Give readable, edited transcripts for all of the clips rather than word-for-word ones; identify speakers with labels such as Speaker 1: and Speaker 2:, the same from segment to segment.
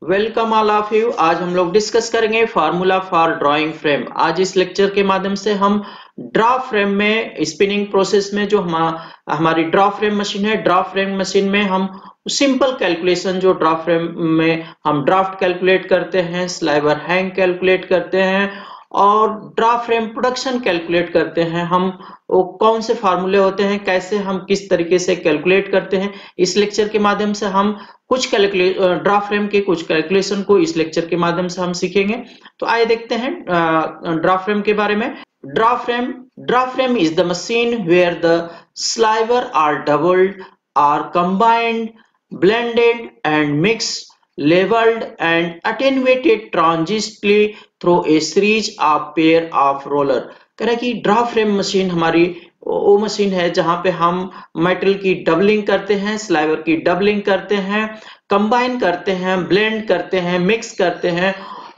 Speaker 1: Welcome all of you. आज हम लोग डिस्कस करेंगे फार्मूला फॉर ड्राइंग फ्रेम। आज इस लेक्चर के माध्यम से हम ड्रा फ्रेम में स्पिनिंग प्रोसेस में जो हमारी ड्रा फ्रेम मशीन है, ड्रा फ्रेम मशीन में हम सिंपल कैलकुलेशन जो ड्रा फ्रेम में हम ड्राफ्ट कैलकुलेट करते हैं, स्लाइवर हैंग कैलकुलेट करते हैं और ड्रा फ्रेम प्रोडक्शन कैलकुलेट करते हैं। हम वो कौन से फार्मूले होते हैं, कैसे हम किस तरीके से कैलकुलेट करते हैं, इस लेक्चर के माध्यम से हम कुछ ड्रा फ्रेम के कुछ कैलकुलेशन को इस लेक्चर के माध्यम से हम सीखेंगे। तो आइए देखते हैं ड्रा फ्रेम के बारे में। Draw frame is the machine where the sliver are doubled or combined blended and mixed, leveled and attenuated transiently through a series of pair of roller। कह रहा है कि ड्रा फ्रेम मशीन हमारी वो machine है जहां पे हम मेटल की डबलिंग करते हैं, स्लाइवर की डबलिंग करते हैं, कंबाइन करते हैं, ब्लेंड करते हैं, मिक्स करते हैं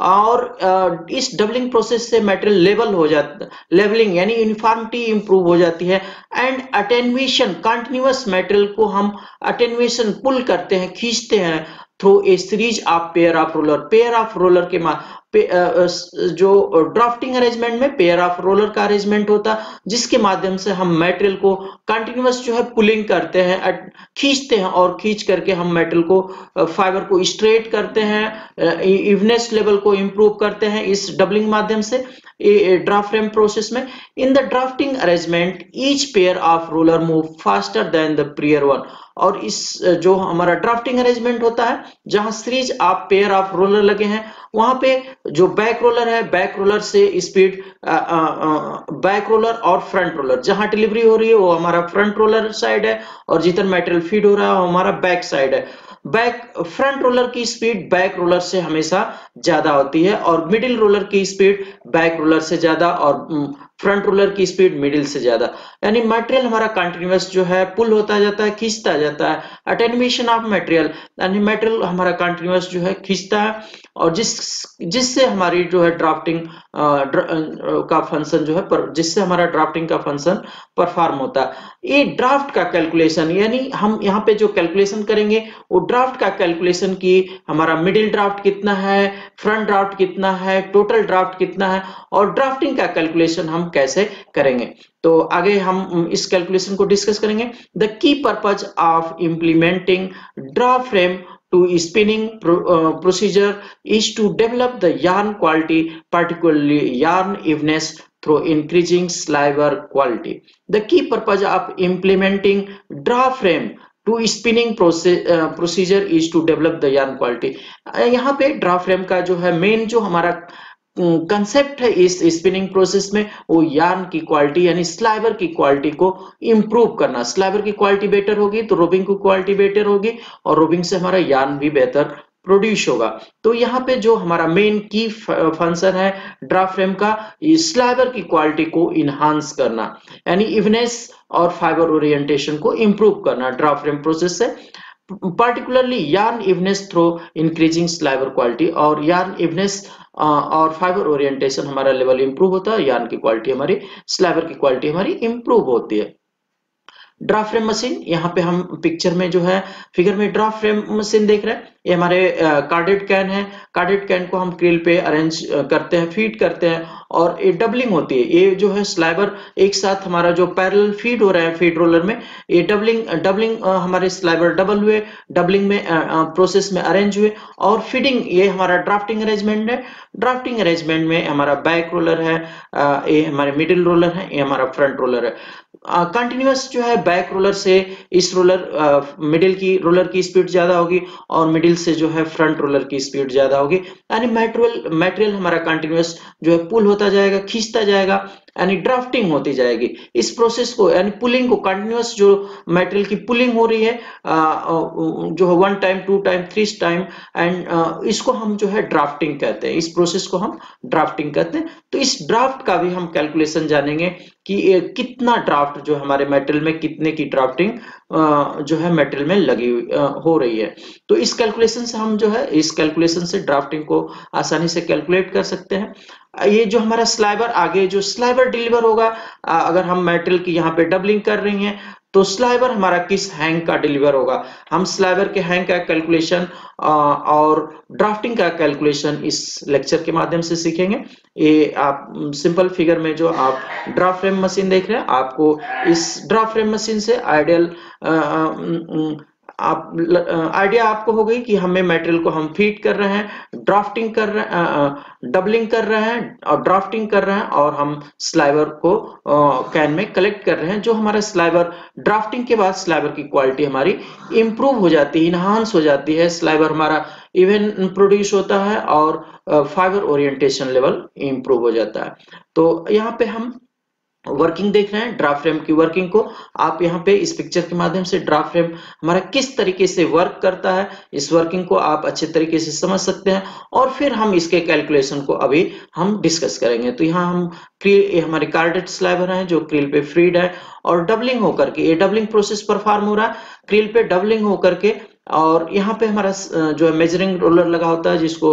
Speaker 1: और इस डबलिंग प्रोसेस से मेटल लेवल हो जाता है, लेवलिंग यानी यूनिफॉर्मिटी इंप्रूव हो जाती है। एंड अटेन्यूएशन, कंटिन्यूअस मेटल को हम अटेन्यूएशन पुल करते हैं, खींचते हैं through a series of pair of roller. Pair of roller के जो ड्राफ्टिंग अरेंजमेंट में पेयर ऑफ रोलर का अरेंजमेंट होता है, जिसके माध्यम से हम मेटेरियल को कंटिन्यूअस जो है पुलिंग करते हैं, खींचते हैं और खींच करके हम मेटल को फाइबर को स्ट्रेट करते हैं, इवनेस लेवल को इंप्रूव करते हैं इस डबलिंग माध्यम से ड्राफ्ट फ्रेम प्रोसेस में। In the drafting arrangement each pair of roller move faster than the prior one. और इस जो हमारा ड्राफ्टिंग अरेंजमेंट होता है जहां series of pair of roller लगे हैं, वहां पे जो बैक रोलर है, बैक रोलर से स्पीड बैक रोलर और फ्रंट रोलर, जहां डिलीवरी हो रही है वो हमारा फ्रंट रोलर साइड है और जितना मेटेरियल फीड हो रहा है वो हमारा बैक साइड है। फ्रंट रोलर की स्पीड बैक रोलर से हमेशा ज्यादा होती है और मिडिल रोलर की स्पीड बैक रोलर से ज्यादा और फ्रंट रोलर की स्पीड मिडिल से ज्यादा। यानी मटेरियल हमारा कंटिन्यूअस जो है पुल होता जाता है, खींचता जाता है। अटेन्यूएशन ऑफ मटेरियल यानी मटेरियल हमारा कंटिन्यूअस जो है खींचता है और जिससे हमारी जो है ड्राफ्टिंग का फंक्शन जो है जिससे हमारा ड्राफ्टिंग का फंक्शन परफॉर्म होता है। ये ड्राफ्ट का कैलकुलेशन यानी हम यहाँ पे जो कैलकुलेशन करेंगे वो ड्राफ्ट का कैलकुलेशन की हमारा मिडिल ड्राफ्ट कितना है, फ्रंट ड्राफ्ट कितना है, टोटल ड्राफ्ट कितना है और ड्राफ्टिंग का कैलकुलेशन हम कैसे करेंगे। तो आगे हम इस कैलकुलेशन को डिस्कस करेंगे। The key purpose of implementing draw frame to spinning procedure is to develop the yarn quality, particularly yarn evenness, through increasing sliver quality. The key purpose of implementing draw frame to spinning procedure is to develop the yarn quality। यहाँ पे draw frame का जो है main जो हमारा concept है इस spinning process में वो यार्न की क्वालिटी यानी स्लाइवर की क्वालिटी को इंप्रूव करना। स्लाइवर की क्वालिटी बेटर होगी तो रोबिंग की क्वालिटी बेटर होगी और रोबिंग से हमारा यार्न भी बेहतर प्रोड्यूस होगा। तो यहाँ पे जो हमारा मेन की फंक्शन है ड्रा फ्रेम का, स्लाइवर की क्वालिटी को इनहांस करना यानी इवनेस और फाइबर ओरिएंटेशन को इंप्रूव करना ड्रा फ्रेम प्रोसेस से, particularly yarn eveness through increasing sliver quality। और yarn eveness और फाइबर ओरिएंटेशन हमारा लेवल इंप्रूव होता है, यार्न की क्वालिटी हमारी, स्लाइवर की क्वालिटी हमारी इंप्रूव होती है। ड्रा फ्रेम मशीन, यहाँ पे हम पिक्चर में जो है फिगर में ड्रा फ्रेम मशीन देख रहे हैं। ये हमारे कार्डेड कैन है। कार्डेड कैन को हम क्रिल पे अरेंज करते हैं, फीड करते हैं और ये डबलिंग होती है। ये जो है स्लाइवर एक साथ हमारा जो पैरेलल फीड हो रहा है फीड रोलर में, ये डबलिंग हमारे स्लाइवर डबल हुए, डबलिंग में प्रोसेस में अरेंज हुए और फीडिंग ये हमारा ड्राफ्टिंग अरेंजमेंट है। ड्राफ्टिंग अरेंजमेंट में हमारा बैक रोलर है, ये हमारे मिडिल रोलर है, ये हमारा फ्रंट रोलर है। कंटिन्यूअस जो है बैक रोलर से इस मिडिल की रोलर की स्पीड ज्यादा होगी और मिडिल से जो है फ्रंट रोलर की स्पीड ज्यादा होगी। यानी मटेरियल हमारा कंटिन्यूअस जो है पुल होता जाएगा, खींचता जाएगा यानी ड्राफ्टिंग होती जाएगी। इस प्रोसेस को यानी पुलिंग को, कंटिन्यूअस जो मटेरियल की पुलिंग हो रही है जो है 1 टाइम 2 टाइम 3 टाइम एंड इसको हम जो है ड्राफ्टिंग कहते हैं। इस प्रोसेस को हम ड्राफ्टिंग कहते हैं। तो इस ड्राफ्ट का भी हम कैलकुलेशन जानेंगे कि कितना ड्राफ्ट जो हमारे मटेरियल में कितने की ड्राफ्टिंग जो है मटेरियल में लगी हो रही है। तो इस कैलकुलेशन से हम जो है इस कैलकुलेशन से ड्राफ्टिंग को आसानी से कैलकुलेट कर सकते हैं। ये जो हमारा स्लाइवर आगे जो स्लाइवर डिलीवर होगा, अगर हम मेटल की यहाँ पे डबलिंग कर रही हैं तो स्लाइवर हमारा किस हैंग का डिलीवर होगा, हम स्लाइवर के हैंग का कैलकुलेशन और ड्राफ्टिंग का कैलकुलेशन इस लेक्चर के माध्यम से सीखेंगे। ये आप सिंपल फिगर में जो आप ड्राफ्ट फ्रेम मशीन देख रहे हैं, आपको इस ड्राफ्ट फ्रेम मशीन से आइडियल आइडिया आपको हो गई कि हमें मटेरियल को हम फीड कर रहे हैं, ड्राफ्टिंग कर रहे हैं, डबलिंग कर रहे हैं और ड्राफ्टिंग कर रहे हैं, और हम स्लाइवर को कैन में कलेक्ट कर रहे हैं। जो हमारा स्लाइवर ड्राफ्टिंग के बाद स्लाइवर की क्वालिटी हमारी इंप्रूव हो जाती है, इनहांस हो जाती है, स्लाइवर हमारा इवन प्रोड्यूस होता है और फाइबर ओरिएंटेशन लेवल इंप्रूव हो जाता है। तो यहाँ पे हम वर्किंग देख रहे हैं, ड्राफ्ट फ्रेम की वर्किंग को आप यहाँ पे इस पिक्चर के माध्यम से ड्राफ्ट फ्रेम हमारा किस तरीके से वर्क करता है, इस वर्किंग को आप अच्छे तरीके से समझ सकते हैं, और फिर हम इसके कैलकुलेशन को अभी हम डिस्कस करेंगे। तो यहाँ हम ये हमारे कार्डेड स्लाइवर हैं जो क्रिल पे फ्रीड है, और डबलिंग होकर के ये डबलिंग प्रोसेस परफॉर्म हो रहा है, क्रिल पे डबलिंग होकर के, और यहाँ पे हमारा जो है मेजरिंग रोलर लगा होता है जिसको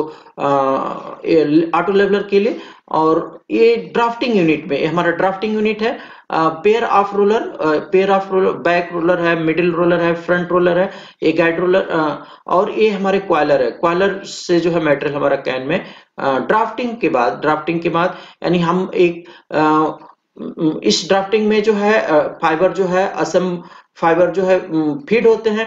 Speaker 1: ऑटो लेवलर के लिए, और ये ड्राफ्टिंग यूनिट में हमारा ड्राफ्टिंग यूनिट है, pair of roller back roller है, मिडिल रोलर है, फ्रंट रोलर है, ये गाइड रोलर, और ये हमारे क्वाइलर है। क्वाइलर से जो है मटेरियल हमारा कैन में ड्राफ्टिंग के बाद यानी हम एक इस ड्राफ्टिंग में जो है फाइबर जो है असम फाइबर जो है फीड होते हैं,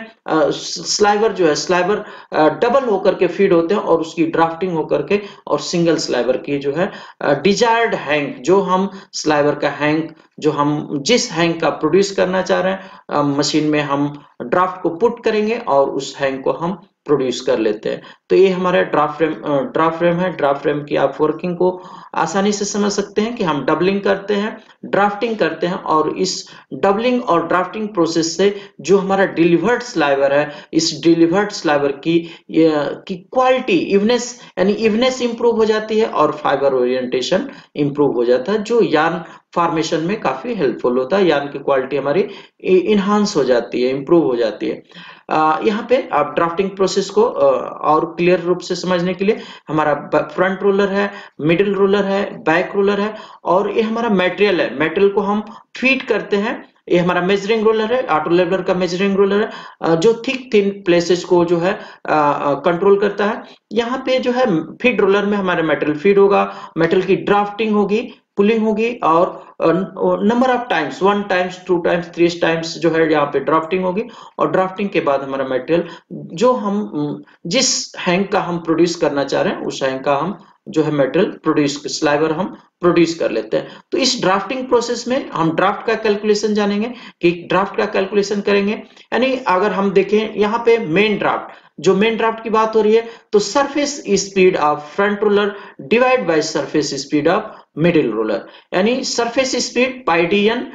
Speaker 1: स्लाइवर डबल होकर के फीड होते हैं, और उसकी ड्राफ्टिंग होकर के और सिंगल स्लाइवर की जो है डिजायर्ड हैंग, जो हम स्लाइवर का हैंग जो हम जिस हैंग का प्रोड्यूस करना चाह रहे हैं मशीन में हम ड्राफ्ट को पुट करेंगे और उस हैंग को हम प्रोड्यूस कर लेते हैं। तो ये हमारा ड्राफ्ट फ्रेम है। ड्राफ्ट फ्रेम की आप वर्किंग को आसानी से समझ सकते हैं कि हम डबलिंग करते हैं, ड्राफ्टिंग करते हैं, और इस डबलिंग और ड्राफ्टिंग प्रोसेस से जो हमारा डिलीवर्ड स्लाइवर है, इस डिलीवर्ड स्लाइवर की क्वालिटी इवनेस इंप्रूव हो जाती है और फाइबर ओरिएंटेशन इंप्रूव हो जाता है, जो यार्न फॉर्मेशन में काफी हेल्पफुल होता है। यार्न की क्वालिटी हमारी इनहांस हो जाती है, इंप्रूव हो जाती है। यहाँ पे आप ड्राफ्टिंग प्रोसेस को और क्लियर रूप से समझने के लिए हमारा फ्रंट रोलर है, मिडिल रोलर है, बैक रोलर है, और ये हमारा मटेरियल है। मटेरियल को हम फीड करते हैं, ये हमारा मेजरिंग रोलर है, ऑटो लेवलर का मेजरिंग रोलर है, जो थिक थिन प्लेसेस को जो है कंट्रोल करता है। यहाँ पे जो है फीड रोलर में हमारे मटेरियल फीड होगा, मटेरियल की ड्राफ्टिंग होगी, पुलिंग होगी, और number of times 1 times 2 times 3 times जो है यहाँ पे ड्राफ्टिंग होगी, और ड्राफ्टिंग के बाद हमारा मटेरियल जो हम जिस हैंग का हम प्रोड्यूस करना चाह रहे हैं उस हैंग का हम जो है मटेरियल स्लाइवर हम प्रोड्यूस कर लेते हैं। तो इस ड्राफ्टिंग प्रोसेस में हम ड्राफ्ट का कैलकुलेशन जानेंगे कि ड्राफ्ट का कैलकुलेशन करेंगे। यानी अगर हम देखें यहाँ पे मेन ड्राफ्ट की बात हो रही है, तो surface speed of front roller divide by surface speed of middle roller, यानी surface speed pi D N,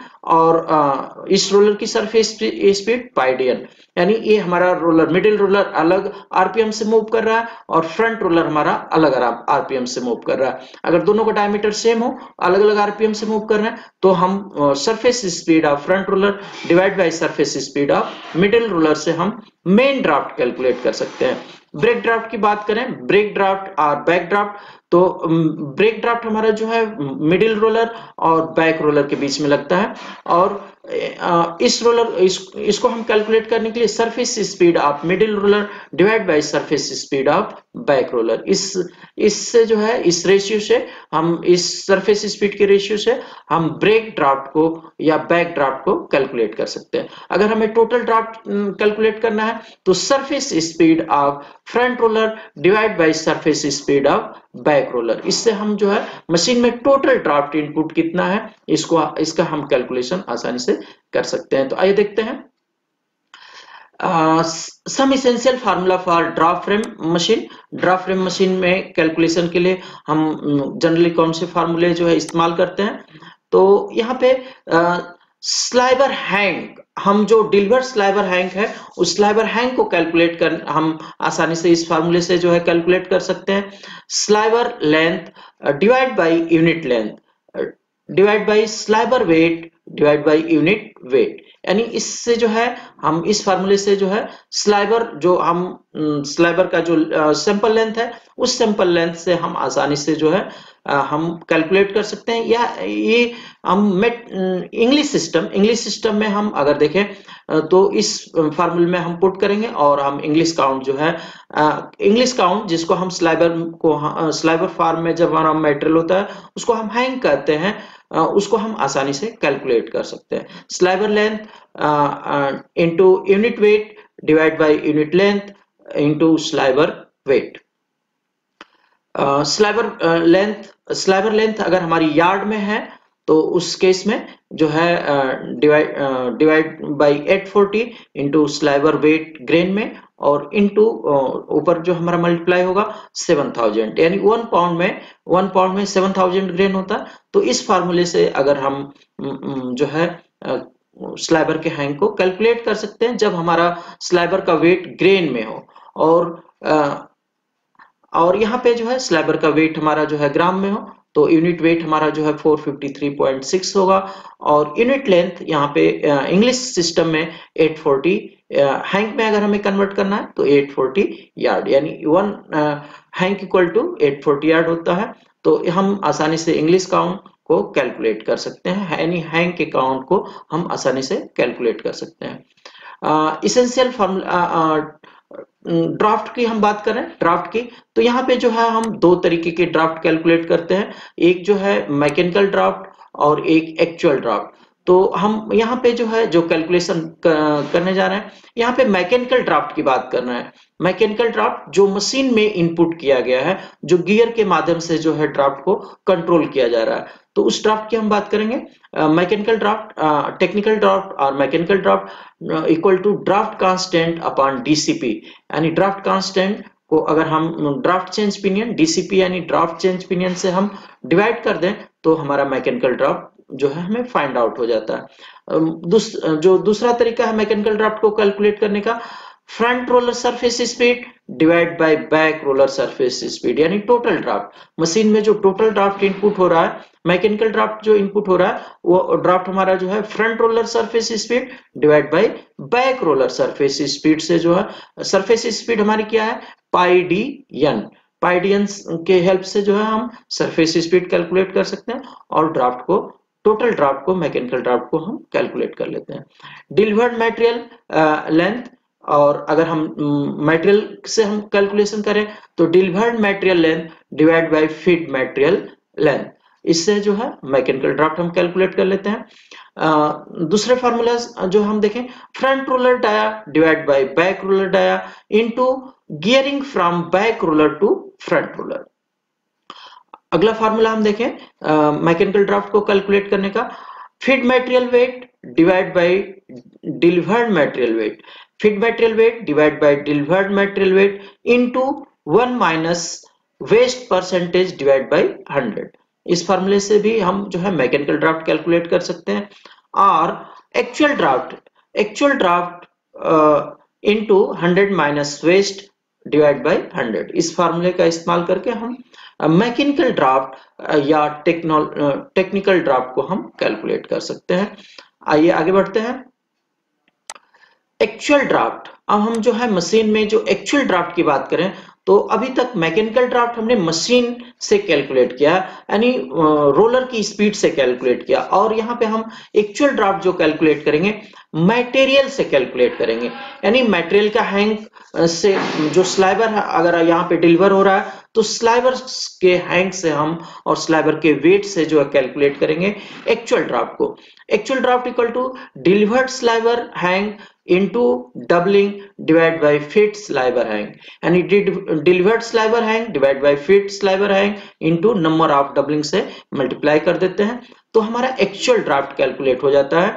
Speaker 1: और इस रोलर की surface speed pi D N, यानी ये हमारा रोलर मिडिल रोलर अलग आरपीएम से मूव कर रहा है और फ्रंट रोलर हमारा अलग आरपीएम से मूव कर रहा है। अगर दोनों का डायमीटर सेम हो, अलग अलग आरपीएम से मूव कर रहे हैं, तो हम surface speed of front roller divide by surface speed of middle roller से हम मेन ड्राफ्ट कैलकुलेट कर सकते हैं। ब्रेक ड्राफ्ट की बात करें, ब्रेक ड्राफ्ट और बैक ड्राफ्ट, तो ब्रेक ड्राफ्ट हमारा जो है मिडिल रोलर और बैक रोलर के बीच में लगता है, और इसको हम कैलकुलेट करने के लिए surface speed of middle roller divide by surface speed of back roller, इससे जो है इस रेशियो से हम इस सरफेस स्पीड के रेशियो से हम ब्रेक ड्राफ्ट को या बैक ड्राफ्ट को कैलकुलेट कर सकते हैं। अगर हमें टोटल ड्राफ्ट कैलकुलेट करना है तो surface speed of front roller divide by surface speed of back roller, इससे हम जो है मशीन में टोटल ड्राफ्ट इनपुट कितना है इसका हम कैलकुलेशन आसानी से कर सकते हैं। तो आइए देखते हैं some essential formula for draft frame machine. Draft frame machine में कैलकुलेशन के लिए हम जनरली कौन से फार्मूले जो है इस्तेमाल करते हैं, तो यहाँ पे स्लाइवर हैंग, हम जो डिलीवर्ड स्लाइवर हैंग है उस स्लाइवर हैंग को कैलकुलेट कर हम आसानी से इस फार्मूले से जो है कैलकुलेट कर सकते हैं। Sliver length divide by unit length divide by sliver weight divide by unit weight. यानी इससे जो है हम इस फार्मूले से जो है स्लाइबर जो हम स्लाइबर का जो सैंपल लेंथ है उस सैंपल लेंथ से हम आसानी से जो है हम कैलकुलेट कर सकते हैं। या ये हम इंग्लिश सिस्टम में हम अगर देखें तो इस फार्मूले में हम पुट करेंगे और हम इंग्लिश काउंट जो है इंग्लिश काउंट जिसको हम स्लाइबर फार्म में जब हमारा मटेरियल होता है उसको हम हैंग कहते हैं, उसको हम आसानी से कैलकुलेट कर सकते हैं। Sliver length into unit weight divide by unit length into sliver weight. Sliver length अगर हमारी यार्ड में है तो उस केस में जो है divide by 840 into sliver weight grain में और इंटू ऊपर जो हमारा मल्टीप्लाई होगा 7000, यानी 1 पाउंड में 7000 ग्रेन होता है। तो इस फार्मूले से अगर हम जो है स्लाइबर के हैंग को कैलकुलेट कर सकते हैं जब हमारा स्लाइबर का वेट ग्रेन में हो। और यहाँ पे जो है स्लाइबर का वेट हमारा जो है ग्राम में हो तो यूनिट वेट हमारा जो है 453.6 होगा और यूनिट लेंथ यहाँ पे इंग्लिश सिस्टम में 840, हैंक में अगर हमें कन्वर्ट करना है तो 840 यार्ड, यानी 1 हैंक इक्वल टू 840 यार्ड होता है। तो हम आसानी से इंग्लिश काउंट को कैलकुलेट कर सकते हैं, यानी हैंक के काउंट को हम आसानी से कैलकुलेट कर सकते हैं। इसेंशियल फॉर्मूला ड्राफ्ट की हम बात करें, ड्राफ्ट की तो यहाँ पे जो है हम दो तरीके के ड्राफ्ट कैलकुलेट करते हैं, एक जो है मैकेनिकल ड्राफ्ट और एक एक्चुअल ड्राफ्ट। तो हम यहाँ पे जो है जो कैलकुलेशन करने जा रहे हैं यहाँ पे मैकेनिकल ड्राफ्ट की बात कर रहे हैं। मैकेनिकल ड्राफ्ट जो मशीन में इनपुट किया गया है, जो गियर के माध्यम से जो है ड्राफ्ट को कंट्रोल किया जा रहा है, तो उस ड्राफ्ट की हम बात करेंगे। मैकेनिकल ड्राफ्ट, टेक्निकल ड्राफ्ट और mechanical draft equal to draft constant upon DCP, यानी ड्राफ्ट कांस्टेंट को अगर हम ड्राफ्ट चेंज पिनियन डीसीपी यानी ड्राफ्ट चेंज पिनियन से हम डिवाइड कर दें तो हमारा मैकेनिकल ड्राफ्ट जो है हमें फाइंड आउट हो जाता है। जो दूसरा तरीका है मैकेनिकल ड्राफ्ट को कैलकुलेट करने का, front roller surface speed divide by back roller surface speed, यानी टोटल ड्राफ्ट। मशीन में जो टोटल ड्राफ्ट इनपुट हो रहा है, मैकेनिकल ड्राफ्ट जो इनपुट हो रहा है वो ड्राफ्ट हमारा जो है front roller surface speed divide by back roller surface speed से जो है, सरफेस स्पीड हमारी क्या है पाई डी एन के हेल्प से जो है हम सरफेस स्पीड कैलकुलेट कर सकते हैं और ड्राफ्ट को टोटल ड्राफ्ट को मैकेनिकल ड्राफ्ट को हम कैलकुलेट कर लेते हैं। डिलीवर्ड मटेरियल लेंथ, और अगर हम मटेरियल से हम कैलकुलेशन करें तो delivered material length divide by feed material length, इससे जो है मैकेनिकल ड्राफ्ट हम कैलकुलेट कर लेते हैं। दूसरे फार्मूला जो हम देखें, front roller dia divide by back roller dia into gearing from back roller to front roller. अगला फार्मूला हम देखें मैकेनिकल ड्राफ्ट को कैलकुलेट करने का, feed material weight divide by delivered material weight, feed material weight divide by delivered material weight into 1 minus waste percentage divide by 100। इस फार्मूले से भी हम जो है मैकेनिकल ड्राफ्ट कैलकुलेट कर सकते हैं। और actual draft into 100 minus waste divide by 100, इस फार्मूले का इस्तेमाल करके हम मैकेनिकल ड्राफ्ट या टेक्निकल ड्राफ्ट को हम कैलकुलेट कर सकते हैं। आइए आगे बढ़ते हैं। एक्चुअल ड्राफ्ट, अब हम जो है मशीन में जो एक्चुअल ड्राफ्ट की बात करें तो अभी तक मैकेनिकल ड्राफ्ट हमने मशीन से कैलकुलेट किया, यानी रोलर की स्पीड से कैलकुलेट किया, और यहाँ पे हम एक्चुअल ड्राफ्ट जो कैलकुलेट करेंगे मटेरियल से कैलकुलेट करेंगे, यानी मटेरियल का हैंग से जो स्लाइबर अगर यहाँ पे डिलीवर हो रहा है तो स्लाइबर के हैंग से हम और स्लाइबर के वेट से जो है कैलकुलेट करेंगे एक्चुअल ड्राफ्ट को। Actual draft equal to delivered sliver hank into doubling divide by feed sliver hank, यानी delivered sliver hank divide by feed sliver hank into number of doubling से multiply कर देते हैं तो हमारा एक्चुअल ड्राफ्ट कैलकुलेट हो जाता है।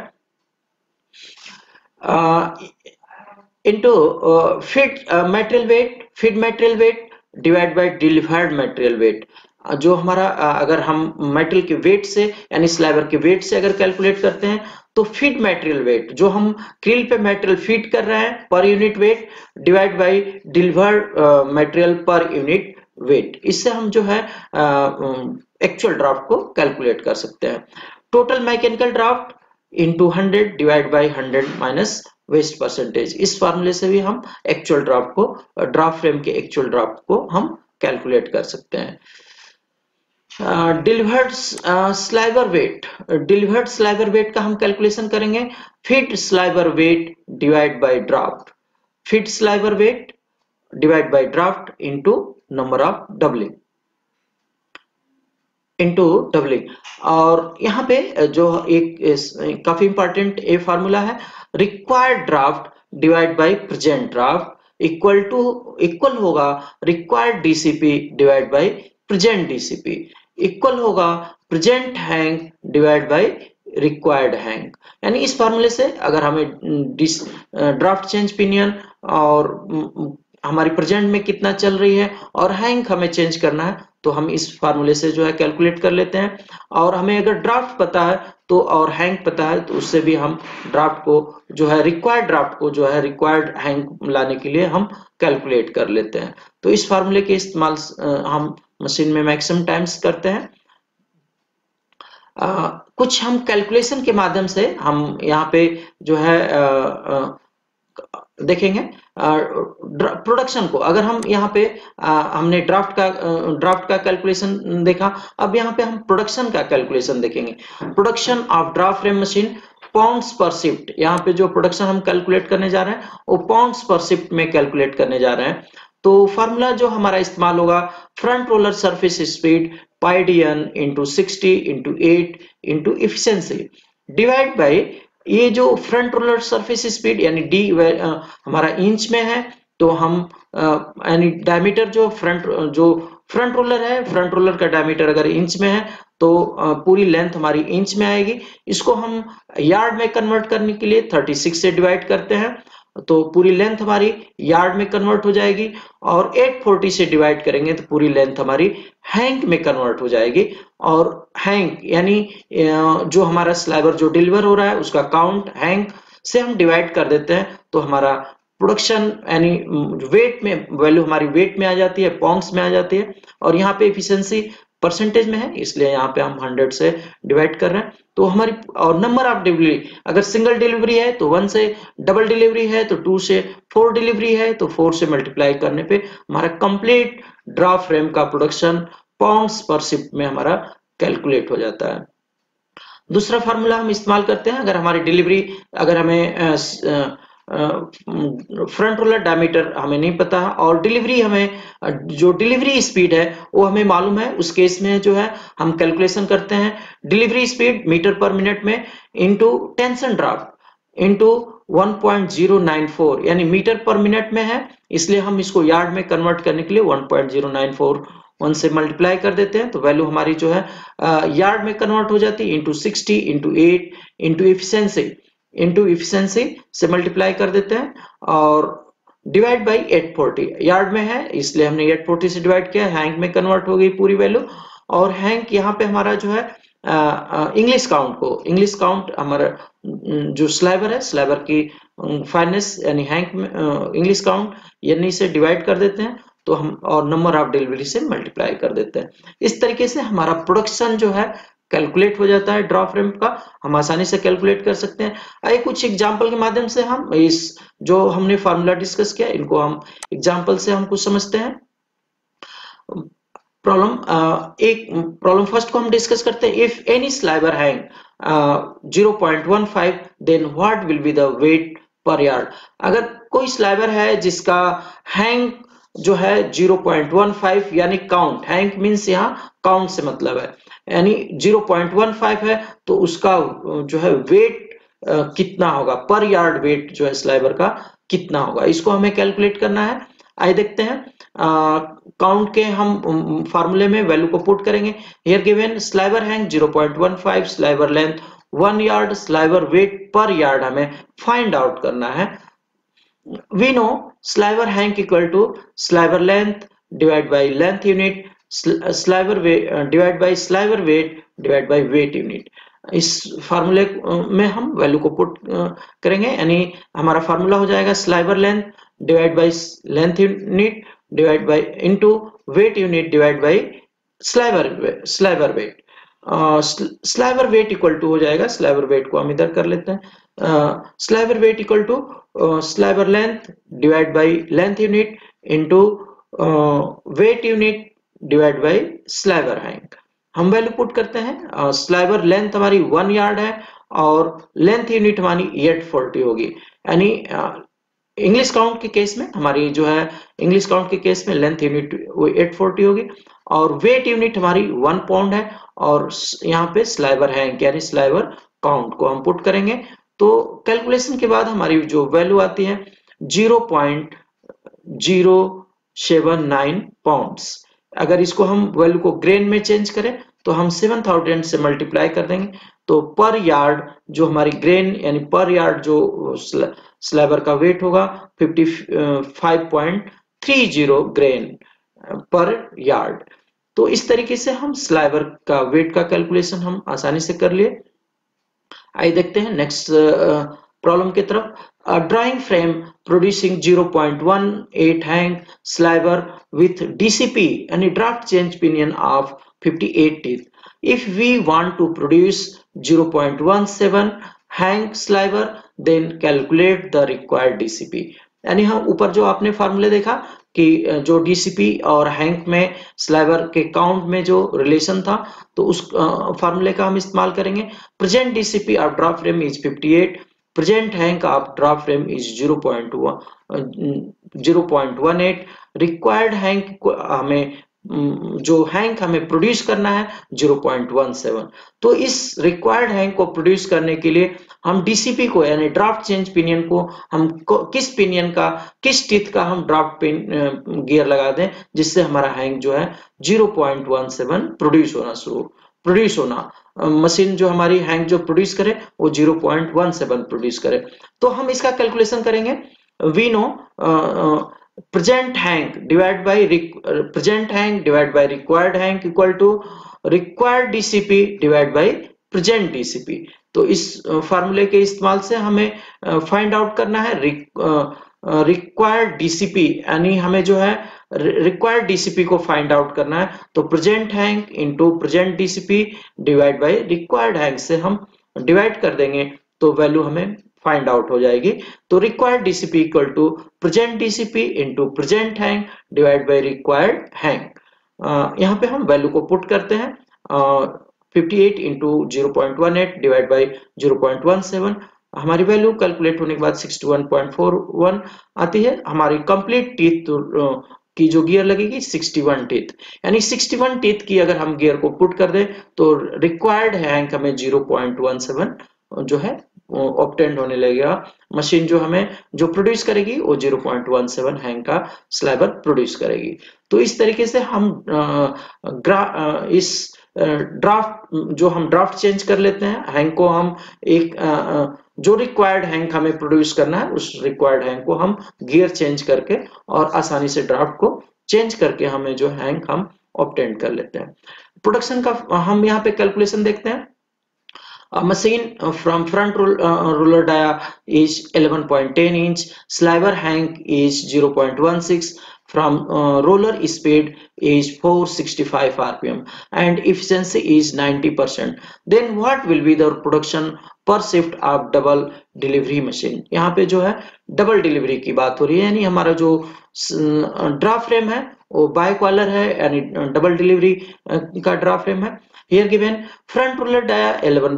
Speaker 1: Into feed material weight divide by delivered material weight, जो हमारा अगर हम मेटेरियल के वेट से यानी स्लाइबर के वेट से अगर कैलकुलेट करते हैं तो फीड मटेरियल वेट जो हम क्रिल पे मटेरियल फीड कर रहे हैं per unit weight divide by delivered material per unit weight, इससे हम जो है एक्चुअल ड्राफ्ट को कैलकुलेट कर सकते हैं। Total mechanical draft into 100 divide by 100 minus waste percentage. इस फार्मूले से भी हम एक्चुअल ड्राफ्ट को, ड्राफ्ट फ्रेम के एक्चुअल ड्राफ्ट को हम कैलकुलेट कर सकते हैं। Delivered sliver weight, delivered sliver weight का हम कैलकुलेशन करेंगे feed sliver weight divide by draft, feed sliver weight divide by draft into number of doubling, into doubling. और यहाँ पे जो एक काफी इंपॉर्टेंट ये फार्मूला है, required draft divide by present draft equal होगा required DCP divide by present DCP, equal होगा present hank divide by required hank. यानी इस फार्मूले से अगर हमें ड्राफ्ट चेंज पिनियन और हमारी प्रेजेंट में कितना चल रही है और हैंग हमें चेंज करना है तो हम इस फार्मूले से जो है कैलकुलेट कर लेते हैं। और हमें अगर ड्राफ्ट पता है तो और हैंग पता है तो उससे भी हम ड्राफ्ट को जो है रिक्वायर्ड ड्राफ्ट को जो है रिक्वायर्ड हैंग लाने के लिए हम कैलकुलेट कर लेते हैं। तो इस फार्मूले के इस्तेमाल हम मशीन में मैक्सिमम टाइम्स करते हैं। कुछ हम कैलकुलेशन के माध्यम से हम यहाँ पे जो है देखेंगे प्रोडक्शन को। अगर हम यहाँ पे हमने ड्राफ्ट का कैलकुलेशन देखा, अब यहाँ पे हम प्रोडक्शन का कैलकुलेशन देखेंगे। Production of draft frame machine pounds per shift, यहाँ पे जो प्रोडक्शन हम कैलकुलेट करने जा रहे हैं वो पाउंड्स पर शिफ्ट में कैलकुलेट करने जा रहे हैं। तो फार्मूला जो हमारा इस्तेमाल होगा front roller surface speed pi D N into 60 into 8 into efficiency divide by ये जो फ्रंट रोलर सरफेस स्पीड यानी डी हमारा इंच में है तो हम यानी डायमीटर जो फ्रंट रोलर है, फ्रंट रोलर का डायमीटर अगर इंच में है तो पूरी लेंथ हमारी इंच में आएगी। इसको हम यार्ड में कन्वर्ट करने के लिए 36 से डिवाइड करते हैं तो पूरी लेंथ हमारी यार्ड में कन्वर्ट हो जाएगी। और 840 से डिवाइड करेंगे तो पूरी लेंथ हमारी हैंग में कन्वर्ट हो जाएगी। और हैंग यानी जो हमारा स्लाइवर जो डिलीवर हो रहा है उसका काउंट हैंग से हम डिवाइड कर देते हैं तो हमारा प्रोडक्शन यानी वेट में वैल्यू हमारी वेट में आ जाती है, पाउंड्स में आ जाती है। और यहाँ पे एफिशिएंसी परसेंटेज में है इसलिए यहाँ पे हम 100 से डिवाइड कर रहे हैं। तो हमारी और नंबर ऑफ डिलीवरी, अगर सिंगल डिलीवरी है तो 1 से, डबल डिलीवरी है तो 2 से, 4 डिलीवरी है तो 4 से मल्टीप्लाई करने पे हमारा कंप्लीट ड्राफ्ट फ्रेम का प्रोडक्शन पाउंड्स पर शिफ्ट में हमारा कैलकुलेट हो जाता है। दूसरा फार्मूला हम इस्तेमाल करते हैं, अगर हमारी डिलीवरी, अगर हमें फ्रंट रोलर डायमीटर हमें नहीं पता और डिलीवरी हमें जो डिलीवरी स्पीड है वो हमें मालूम है, उस केस में जो है हम कैलकुलेशन करते हैं delivery speed metre per minute में इनटू टेंशन ड्राफ्ट इनटू 1.094 यानी मीटर पर मिनट में है इसलिए हम इसको यार्ड में कन्वर्ट करने के लिए 1.094 1 से मल्टीप्लाई कर देते हैं तो वैल्यू हमारी जो है यार्ड में कन्वर्ट हो जाती है इंटू 60 इंटू 8 इंटू इफिशियंसी से मल्टीप्लाई कर देते हैं और डिवाइड बाई 840 यार्ड में है इसलिए हमने 840 से डिवाइड किया, हैंग में कन्वर्ट हो गई पूरी वैल्यू। और हैंग यहाँ पे हमारा जो है इंग्लिश काउंट हमारा जो स्लाइवर है, स्लाइवर की फाइननेस यानी हैंग में इंग्लिश काउंट यानी से डिवाइड कर देते हैं तो हम और नंबर ऑफ डिलीवरी से मल्टीप्लाई कर देते हैं। इस तरीके से हमारा प्रोडक्शन जो है कैलकुलेट हो जाता है ड्राफ्ट फ्रेम का, हम आसानी से कैलकुलेट कर सकते हैं। आइए कुछ एग्जांपल के माध्यम से हम इस जो हमने फार्मूला डिस्कस किया इनको हम एग्जांपल से हम कुछ समझते हैं। प्रॉब्लम फर्स्ट को हम डिस्कस करते हैं। If any sliver hank 0.15 then what will be the weight per yard. अगर कोई स्लाइवर है जिसका हैंग जो है 0.15 यानी काउंट, हैंग मींस यहाँ काउंट से मतलब है यानी 0.15 है तो उसका जो है वेट कितना होगा, पर यार्ड वेट जो है स्लाइवर का कितना होगा, इसको हमें कैलकुलेट करना है। आइए देखते हैं काउंट के हम फार्मूले में वैल्यू को पुट करेंगे। Here given sliver hank 0.15, sliver length 1 yard, sliver weight per yard हमें फाइंड आउट करना है। We know sliver hang equal to sliver length divided by length unit, sliver weight divided by sliver weight divided by weight unit। इस फार्मूले में हम value को put करेंगे यानी हमारा फार्मूला हो जाएगा sliver length divide by length unit divide by into weight unit divide by sliver weight. Sliver weight equal to हो जाएगा, स्लाइवर वेट को हम इधर कर लेते हैं, sliver weight equal to sliver length divide by length unit into weight unit divide by sliver hank. हम value put करते हैं, स्लाइवर लेंथ हमारी 1 यार्ड है और लेंथ यूनिट हमारी 840 होगी, यानी इंग्लिश काउंट के केस में हमारी जो है इंग्लिश काउंट के केस में लेंथ यूनिट 840 होगी और वेट यूनिट हमारी 1 पाउंड है और यहाँ पे स्लाइवर है यानी स्लाइवर काउंट को हम पुट करेंगे। तो कैलकुलेशन के बाद हमारी जो वैल्यू आती है 0.079 पाउंड्स। अगर इसको हम वैल्यू को ग्रेन में चेंज करें तो हम 7000 से मल्टीप्लाई कर देंगे, तो पर यार्ड जो हमारी ग्रेन यानी पर यार्ड जो स्लाइवर का वेट होगा 55.30 ग्रेन पर यार्ड। तो इस तरीके से हम स्लाइवर का वेट का कैलकुलेशन हम आसानी से कर लिए। आइए देखते हैं नेक्स्ट प्रॉब्लम की तरफ। Drawing frame producing 0.18 hank sliver with DCP and draft change pinion of 58 teeth. If we want to produce 0.17 hang sliver, then calculate the required DCP. यानी हम ऊपर जो आपने फार्मूले देखा कि जो DCP और हैंक में स्लाइवर के काउंट में जो रिलेशन था, तो उस फार्मूले का हम इस्तेमाल करेंगे। Present DCP of draft frame is 58, present hank of draft frame is 0.18, required hank हमें जो हैंक हमें प्रोड्यूस करना है 0.17। तो इस रिक्वायर्ड हैंक को प्रोड्यूस करने के लिए हम डीसीपी को यानी ड्राफ्ट चेंज पिनियन को हम किस पिनियन का किस टीथ का हम ड्राफ्ट गियर लगा दें जिससे हमारा हैंक जो है 0.17 प्रोड्यूस होना मशीन जो हमारी हैंक जो प्रोड्यूस करे वो 0.17 प्रोड्यूस करे। तो हम इसका कैलकुलेशन करेंगे। We know present hang divided by required hang equal to required DCP divided by present DCP। तो इस फार्मूले के इस्तेमाल से हमें फाइंड आउट करना है रिक्वायर्ड डीसीपी, यानी हमें जो है रिक्वायर्ड डीसीपी को फाइंड आउट करना है। तो present hank into present DCP divide by required hank से हम डिवाइड कर देंगे तो वैल्यू हमें फाइंड आउट हो जाएगी। तो required DCP equal to present DCP into present hank divide by required hank. यहाँ पे हम वैल्यू को पुट करते हैं 58 इंटू 0.18 डिवाइड बाय 0.17। हमारी वैल्यू कैलकुलेट होने के बाद 61.41 आती है। हमारी कंप्लीट टीथ की जो गियर लगेगी 61 टीथ, यानी 61 टीथ की अगर हम गियर को पुट कर दें तो रिक्वायर्ड हैंक हमें 0.17 जो है ऑब्टेंड होने लगेगा। मशीन जो हमें जो प्रोड्यूस करेगी वो 0.17 हैंग का स्लाइवर प्रोड्यूस करेगी। तो इस तरीके से हम इस ड्राफ्ट चेंज कर लेते हैं। हैंग को हम एक जो रिक्वायर्ड हैंग हमें प्रोड्यूस करना है उस रिक्वायर्ड हैंग को हम गियर चेंज करके और आसानी से ड्राफ्ट को चेंज करके हमें जो हैंग हम ऑब्टेंड कर लेते हैं। प्रोडक्शन का हम यहाँ पे कैलकुलेशन देखते हैं। A machine from front roller dia is 11.10 inch, sliver hang is 0.16, from roller speed is 465 rpm and efficiency is 90%. Then what will be the production per shift of double delivery machine? यहाँ पे जो है double delivery की बात हो रही है, यानी हमारा जो ड्राफ्ट फ्रेम है वो बाइक वालर है, यानी डबल डिलीवरी का ड्राफ्ट फ्रेम है। Here given front roller dia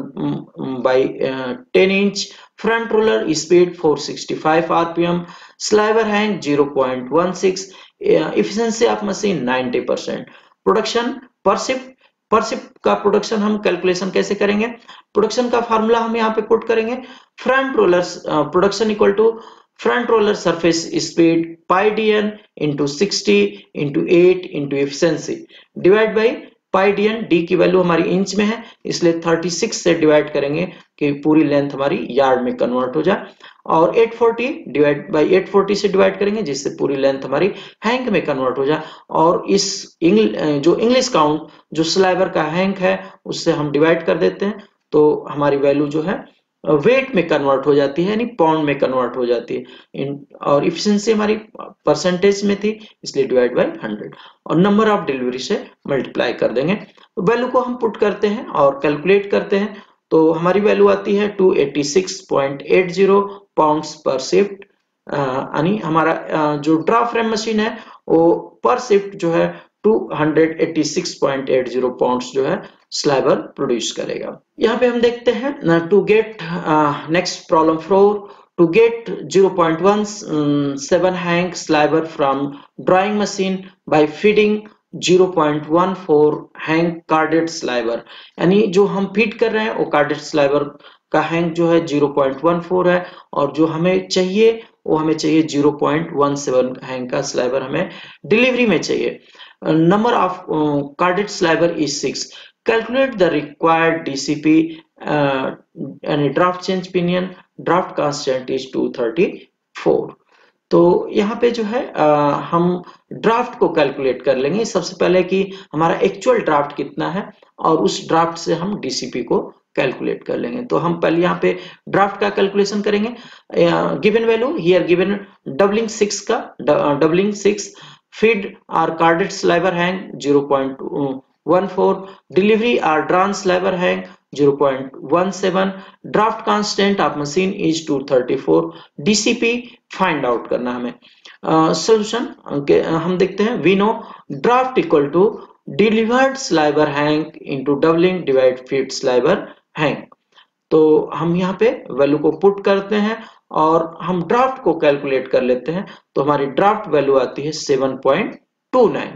Speaker 1: 11/10 inch, front roller speed 465 rpm, sliver hang 0.16, efficiency of machine 90%. Production per shift का प्रोडक्शन हम कैलकुलेशन कैसे करेंगे? प्रोडक्शन का फार्मूला हम यहाँ पे पुट करेंगे। Front roller production equal to front roller surface speed pi dn into 60 into 8 into efficiency divide by pi dn। D की वैल्यू हमारी इंच में है इसलिए 36 से डिवाइड करेंगे कि पूरी लेंथ हमारी यार्ड में कन्वर्ट हो जाए, और 840 डिवाइड बाई 840 से डिवाइड करेंगे जिससे पूरी लेंथ हमारी हैंक में कन्वर्ट हो जाए, और इस जो इंग्लिश काउंट जो स्लाइवर का हैंक है उससे हम डिवाइड कर देते हैं। तो हमारी वैल्यू जो है वेट में कन्वर्ट हो जाती है, यानी पाउंड में कन्वर्ट हो जाती है। और इफिशिएंसी हमारी परसेंटेज में थी, इसलिए डिवाइड बाय 100 और नंबर ऑफ डिलीवरी से मल्टीप्लाई कर देंगे। तो वैल्यू को हम पुट करते हैं और कैलकुलेट करते हैं, तो हमारी वैल्यू आती है 286.80 पाउंड्स पर शिफ्ट। यानी हमारा जो ड्राफ्ट फ्रेम मशीन है वो पर शिफ्ट जो है 286.80 पाउंड्स जो है स्लाइबर प्रोड्यूस करेगा। यहाँ पे हम देखते हैं to get next problem 4, to get 0.17 hank sliver from drawing machine by feeding 0.14 hank carded sliver. यानी जो हम फीड कर रहे हैं वो कार्डेड स्लाइबर का हैंग जो है 0.14 है, और जो हमें चाहिए वो हमें चाहिए 0.17 हैंग का स्लाइबर हमें डिलीवरी में चाहिए। Number of carded sliver is 6. Calculate the required DCP and draft change pinion. Draft constant is 234. तो यहाँ पे जो है हम ड्राफ्ट को कैलकुलेट कर लेंगे सबसे पहले कि हमारा एक्चुअल ड्राफ्ट कितना है, और उस ड्राफ्ट से हम डीसीपी को कैलकुलेट कर लेंगे। तो हम पहले यहाँ पे ड्राफ्ट का कैलकुलेशन करेंगे। Given value here given doubling 6 का doubling 6 feed or carded sliver hang 0.14, delivery or drawn sliver hang 0.17, draft constant of machine is 234, DCP find out करना हमें। सॉल्यूशन हम देखते हैं, we know draft equal to delivered sliver hang into doubling divide feed sliver hang। तो हम यहाँ पे value को पुट करते हैं और हम ड्राफ्ट को कैलकुलेट कर लेते हैं, तो हमारी ड्राफ्ट वैल्यू आती है 7.29।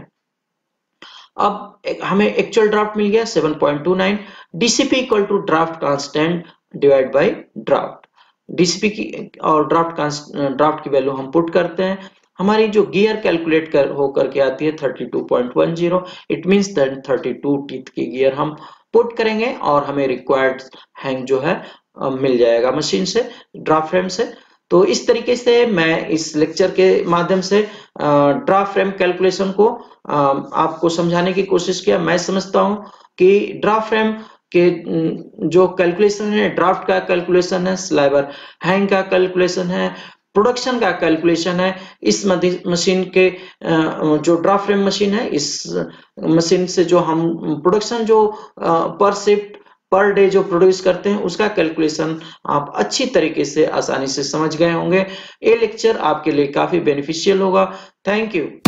Speaker 1: अब हमें एक्चुअल ड्राफ्ट मिल गया 7.29। DCP equal to draft constant divide by draft. DCP की और ड्राफ्ट की वैल्यू हम पुट करते हैं। हमारी जो गियर कैलकुलेट होकर के आती है 32.10, इट मींस दैट 32 टीथ की गियर हम पुट करेंगे और हमें रिक्वायर्ड हैंग जो है मिल जाएगा मशीन से, ड्राफ्ट फ्रेम से। तो इस तरीके से मैं इस लेक्चर के माध्यम से ड्राफ्ट फ्रेम कैलकुलेशन को आपको समझाने की कोशिश किया। मैं समझता हूं कि ड्राफ्ट फ्रेम के जो कैलकुलेशन है, ड्राफ्ट का कैलकुलेशन है, स्लाइबर हैंग का कैलकुलेशन है, प्रोडक्शन का कैलकुलेशन है, इस मशीन के जो ड्राफ्ट फ्रेम मशीन है, इस मशीन से जो हम प्रोडक्शन जो पर शिफ्ट पर डे जो प्रोड्यूस करते हैं उसका कैलकुलेशन आप अच्छी तरीके से आसानी से समझ गए होंगे। ये लेक्चर आपके लिए काफी बेनिफिशियल होगा। Thank you.